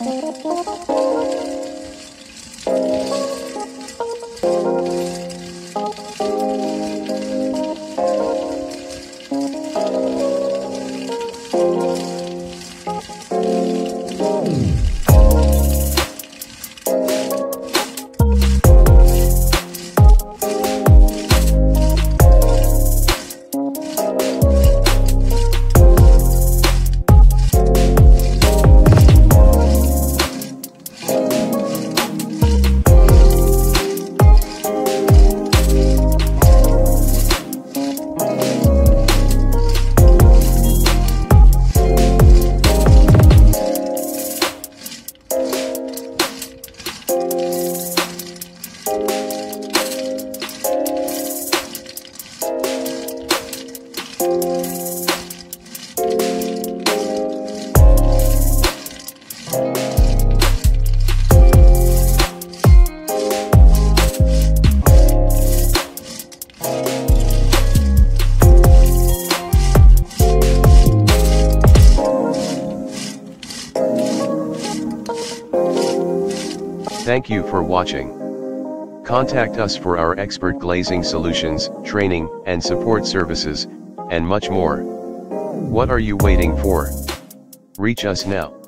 Thank you for watching. Contact us for our expert glazing solutions, training and support services, and much more. What are you waiting for? Reach us now.